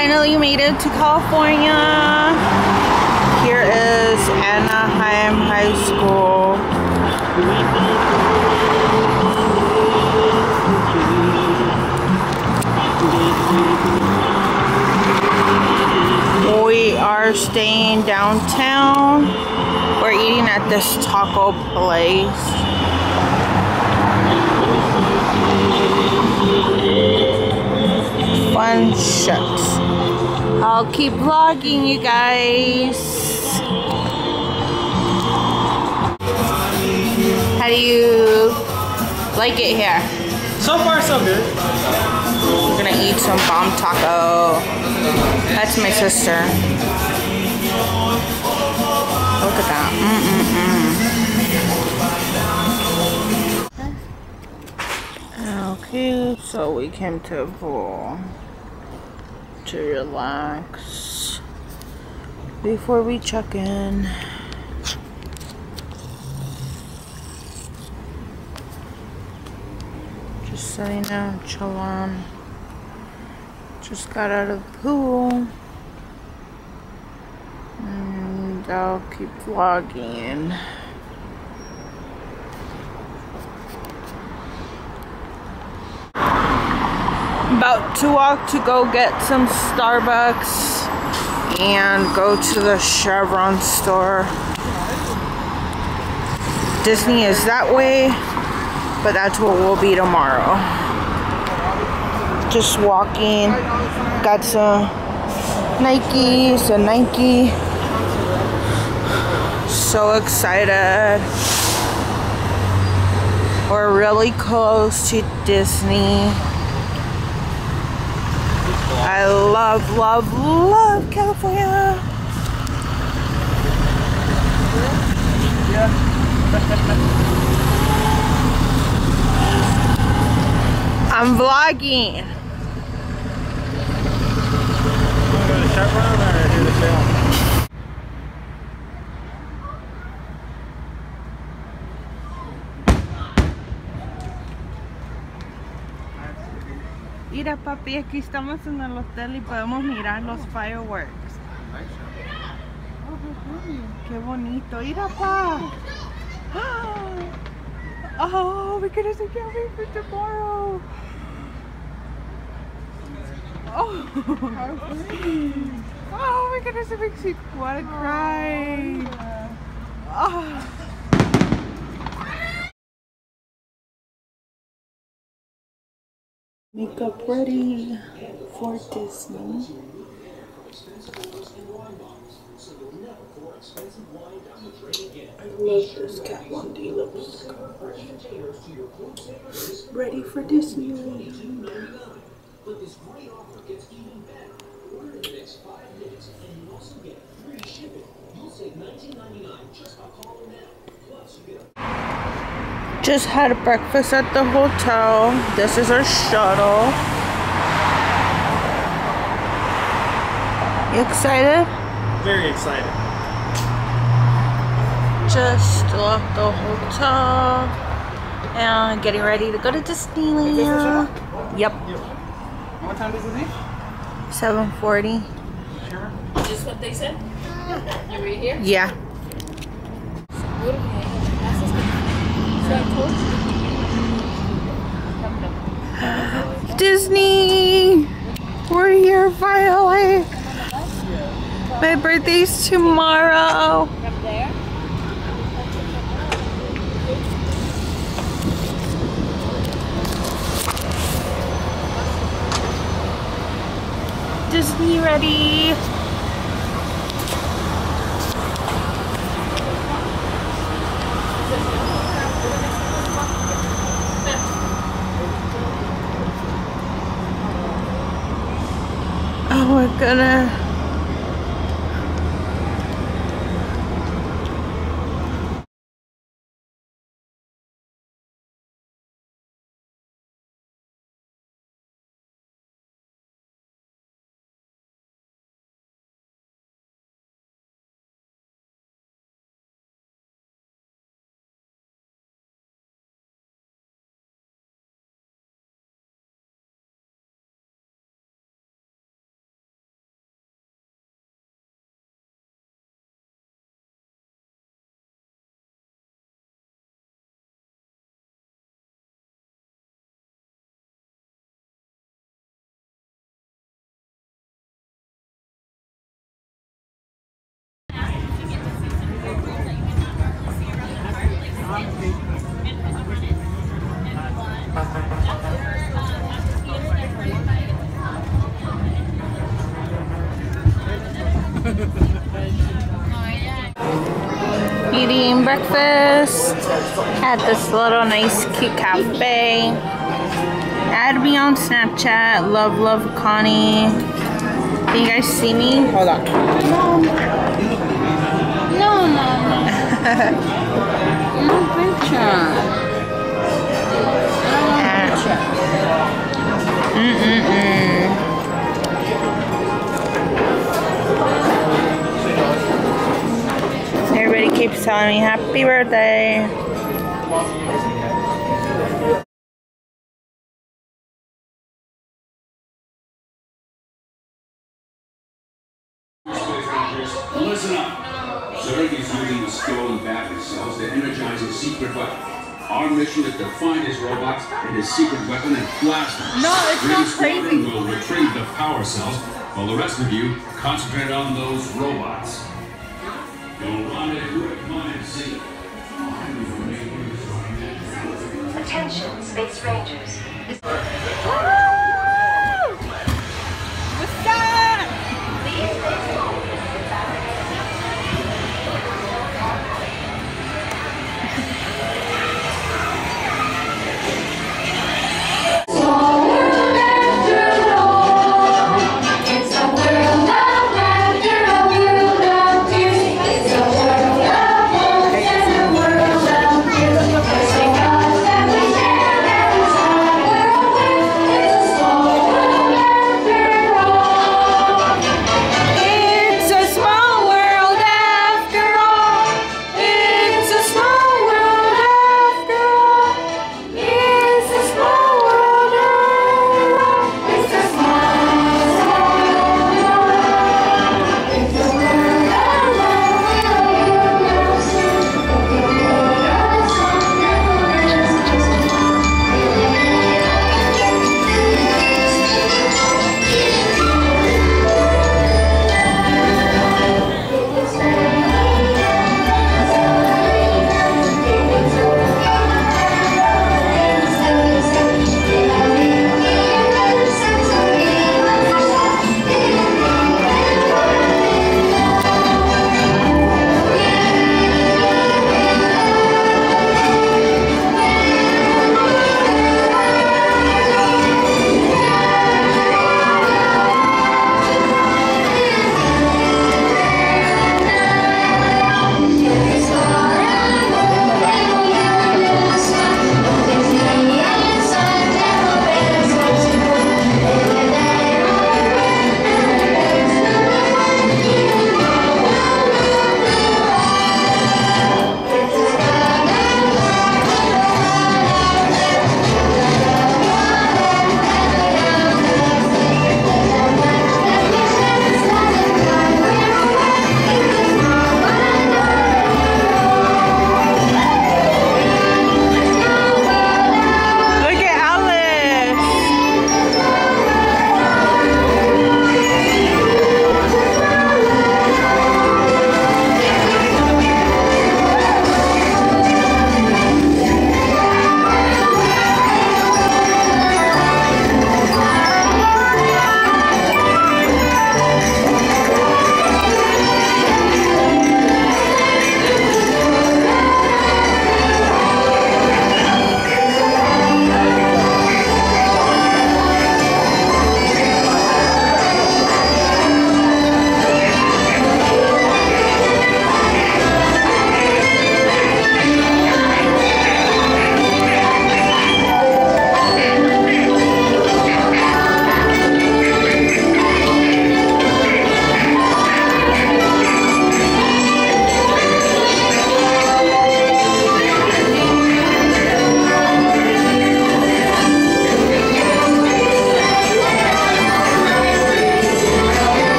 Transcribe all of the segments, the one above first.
finally made it to California. Here is Anaheim High School. We are staying downtown. We're eating at this taco place. Fun shucks. I'll keep vlogging, you guys. How do you like it here? So far, so good. We're gonna eat some bomb taco. That's my sister. Look at that. Okay, so we came to a pool to relax before we check in. Just sitting there, chilling. Just got out of the pool. And I'll keep vlogging. About to walk to go get some Starbucks and go to the Chevron store. Disney is that way, but that's what we'll be tomorrow. Just walking. Got some Nikes, a Nike. So excited. We're really close to Disney. I love, love, love California. I'm vlogging. Go to Chevron or do the sale? Mira, papi, aquí estamos en el hotel y podemos mirar los fireworks. Qué bonito. Mira, pa. Oh, we're gonna see Calvin for tomorrow. Oh, oh my goodness, it makes me want to cry. Oh. Makeup ready for Disney. I love this Kat Von D lipstick. Ready for Disneyland. Just had breakfast at the hotel. This is our shuttle. You excited? Very excited. Just left the hotel and getting ready to go to Disneyland. Yep. What time does it leave? 7:40. Sure. Is this what they said? You were here? Yeah. Disney! We're here finally! My birthday's tomorrow! From there? Disney ready! Oh, we're gonna Eating breakfast at this little nice cute cafe. Add me on Snapchat. Love Connie. Can you guys see me? Hold on. No. No picture. Everybody keeps telling me happy birthday. Listen up. Zerg is using the stolen battery cells to energize his secret weapon. Our mission is to find his robots and his secret weapon and blast them. No, it's not crazy. Will retrieve the power cells, while the rest of you concentrate on those robots. You'll run it, do it, come and see. Attention, Space Rangers. What's that? Please stay calm.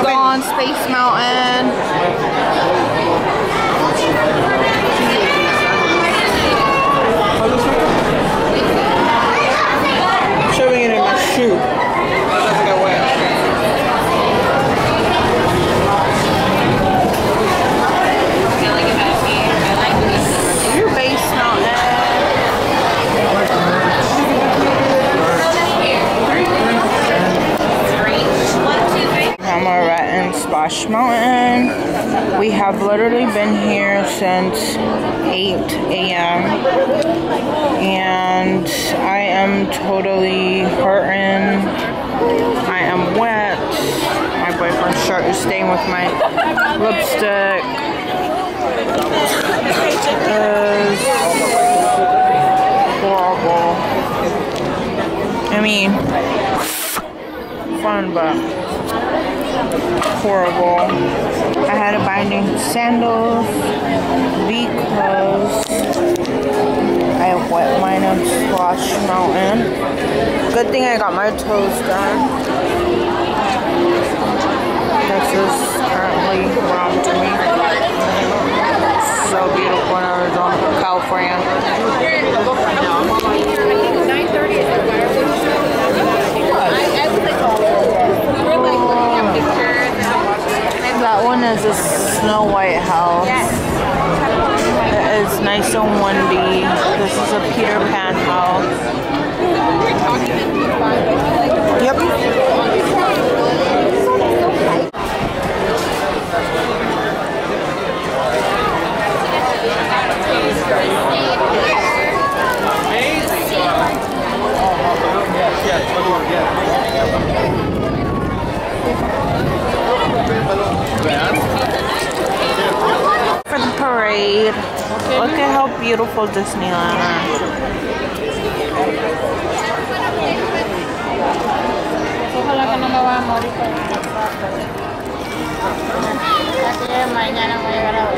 go on Space Mountain. Shoving it in my shoe. That doesn't get wet. Space Mountain. Hammerette and Splash Mountain. We have literally been here since 8 a.m. and I am totally hurting. I am wet. My boyfriend's shirt is staying with my lipstick. It's horrible. I mean, fun, but horrible. I had to buy new sandals because I wet mine on Splash Mountain. Good thing I got my toes done. This is currently wrong to me. So beautiful in Arizona, California. 9:30 is the That one is a Snow White house. It is nice and windy. This is a Peter Pan house. Yep. For the parade. Look at how beautiful Disneyland is. Ojalá que no me vaya a morir. Mañana voy a llegar a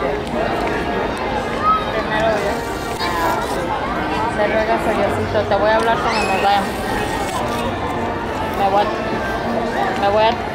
primero Dios. Se ruega Diosito. Te voy a hablar cuando nos vayamos. Me voy a